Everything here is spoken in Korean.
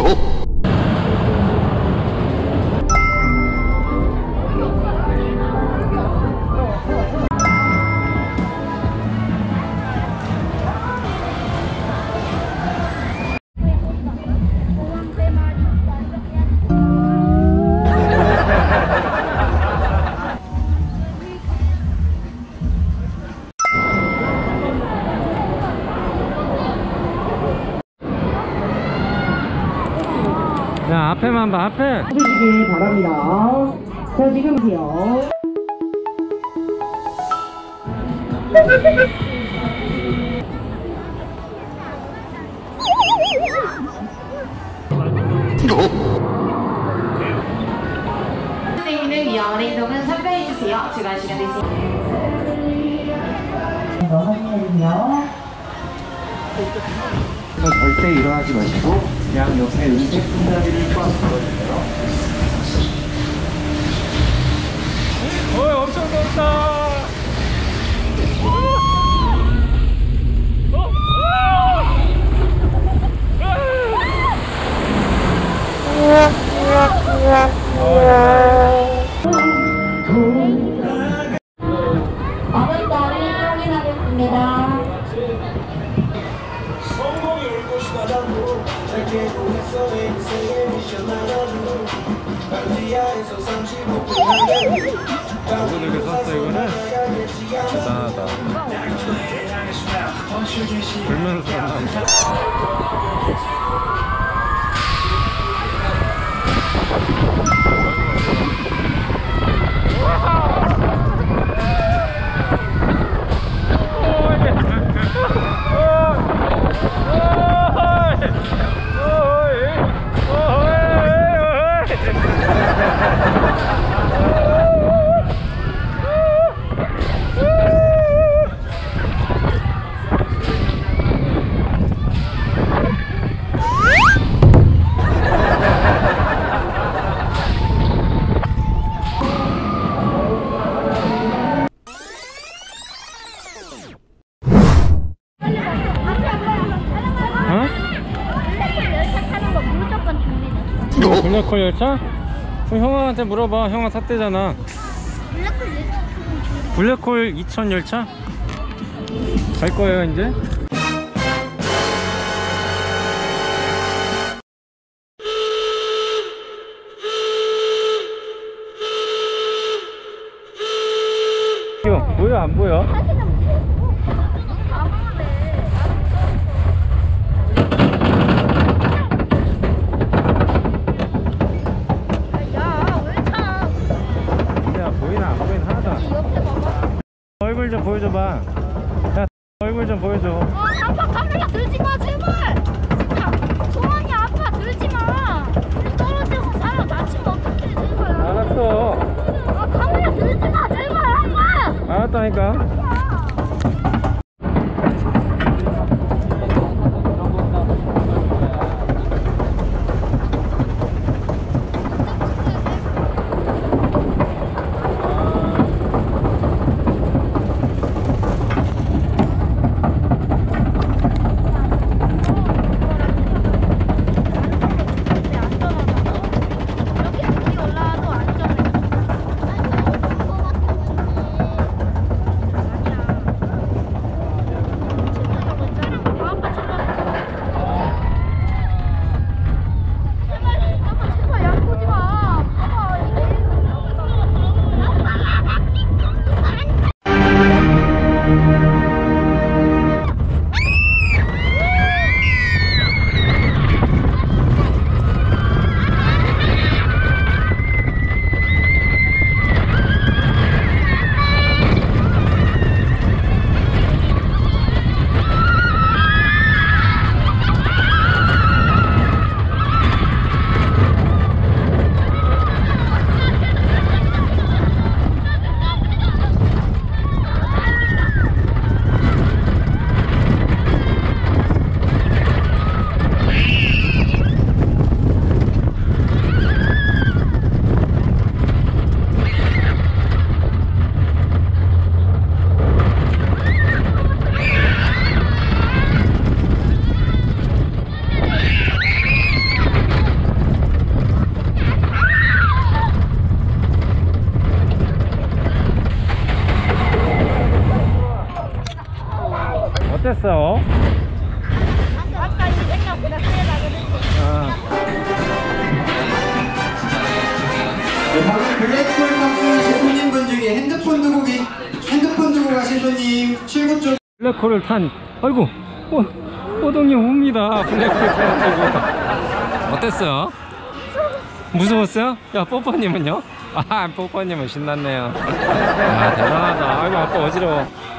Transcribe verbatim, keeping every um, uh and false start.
야, 앞에만 봐, 앞에. 해주시길 바랍니다. 자, 지금 보세요. 선생님은 위아래 이동은 삼가해주세요. 주간 시간 되세요. 이거 확인해주세요. 절대 일어나지 마시고 양 옆에 은색 손잡이를 꽉 잡아주세요. 어이, 엄청 덥다. 어머니들을 확인하겠습니다. 누구 들게 샀어, 이거는? 대단하다. 불면서 산다. 블랙홀 열차? 그럼 형아한테 물어봐. 형아 탔대잖아. 블랙홀 열차 블랙홀 이천 열차? 갈 거예요 이제? 보여 안 보여? 얼굴 좀 보여줘봐. 야, 얼굴 좀 보여줘. 어, 아빠 카메라 들지 마, 제발. 야, 소원이 아빠 들지 마. 우리 떨어져서 사람 다치면 어떡해, 제발. 알았어. 아, 카메라 들지 마, 제발, 아빠. 알았다니까. 네, 핸드폰 두고 계 핸드폰 두고 가신 손님 출구 쪽. 블랙홀을 탄, 아이고, 호, 호동이 옵니다. 블랙홀 타가지고. 어땠어요? 무서웠어요? 야, 뽀뽀님은요? 아, 뽀뽀님은 신났네요. 아, 대단하다. 아이고, 아빠 어지러워.